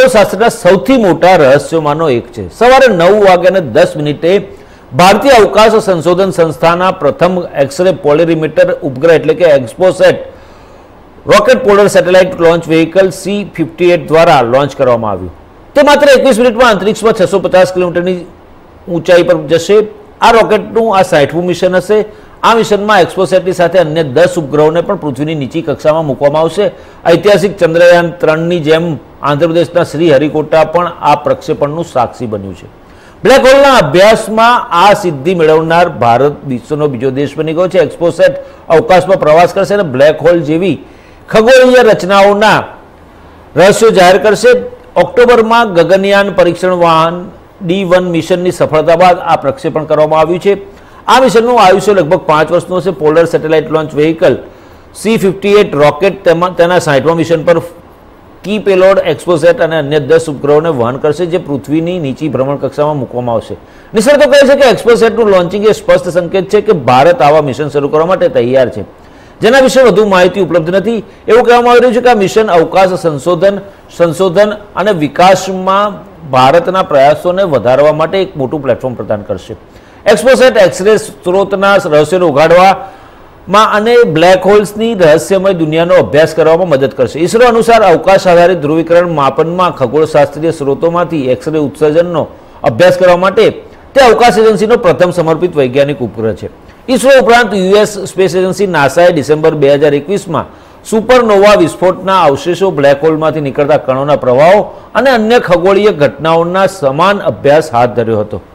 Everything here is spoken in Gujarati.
ખગોળશાસ્ત્રના સૌથી મોટા રહસ્યોમાંનો એક છે. સવારે 9:10 ભારતીય અવકાશ સંશોધન સંસ્થાના પ્રથમ એક્સરે પોલેરીમીટર ઉપગ્રહ એટલે કે XPoSat rocket polar satellite launch vehicle C-58 દ્વારા લોન્ચ કરવામાં આવ્યું. તે માત્ર 21 મિનિટમાં અંતરિક્ષમાં 650 કિલોમીટરની ઊંચાઈ પર જશે. આ રોકેટનું આ 60મું મિશન હશે. આ મિશનમાં એક્સપોસેટની સાથે અન્ય 10 ઉપગ્રહોને પણ પૃથ્વીની નીચી કક્ષામાં મૂકવામાં આવશે. ઐતિહાસિક ચંદ્રયાન 3ની જેમ આંધ્રપ્રદેશના શ્રીહરિકોટા પણ આ પ્રક્ષેપણનું સાક્ષી બન્યું છે. બ્લેક હોલના અભ્યાસમાં આ સિદ્ધિ મેળવનાર ભારત વિશ્વનો બીજો દેશ બની ગયો છે. એક્સપોસેટ અવકાશમાં પ્રવાસ કરશે અને બ્લેક હોલ જેવી ખગોળીય રચનાઓના રહસ્યો જાહેર કરશે. ઓક્ટોબરમાં ગગનયાન પરીક્ષણ વાહન D1 મિશનની સફળતા બાદ આ પ્રક્ષેપણ કરવામાં આવ્યું છે. આ મિશનનું આયુષ્ય લગભગ 5 વર્ષનું હશે. Polar satellite launch vehicle C-58 rocket તેના 60મા મિશન પર કી પેલોડ એક્સપોસેટ અને અન્ય 10 ઉપગ્રહોને વહન કરશે, જે પૃથ્વીની નીચી ભ્રમણ કક્ષામાં મૂકવામાં આવશે. નિષ્ણાતો કહે છે કે એક્સપોસેટનું લોન્ચિંગ એ સ્પષ્ટ સંકેત છે કે ભારત આવા મિશન શરૂ કરવા માટે તૈયાર છે, જેના વિશે વધુ માહિતી ઉપલબ્ધ નથી. એવું કહેવામાં આવી રહ્યું છે કે આ મિશન અવકાશ સંશોધન અને વિકાસમાં ભારતના પ્રયાસોને વધારવા માટે એક મોટું પ્લેટફોર્મ પ્રદાન કરશે. એક્સપોસેટ એક્સરે સ્ત્રોતના રહસ્યોને ઉઘાડવામાં અને બ્લેક હોલ્સની રહસ્યમય દુનિયાનો અભ્યાસ કરવામાં મદદ કરશે. ઇસરો અનુસાર અવકાશ આધારિત ધ્રુવીકરણ માપનમાં ખગોળશાસ્ત્રીય સ્ત્રોતોમાંથી એક્સરે ઉત્સર્જનનો અભ્યાસ કરવા માટે તે અવકાશ એજન્સીનો પ્રથમ સમર્પિત વૈજ્ઞાનિક ઉપગ્રહ છે. ઇસરો ઉપરાંત US સ્પેસ એજન્સી નાસાએ ડિસેમ્બર 2021માં સુપરનોવા વિસ્ફોટના અવશેષો, બ્લેક હોલમાંથી નીકળતા કણોના પ્રવાહો અને અન્ય ખગોળીય ઘટનાઓના સમાન અભ્યાસ હાથ ધર્યો હતો.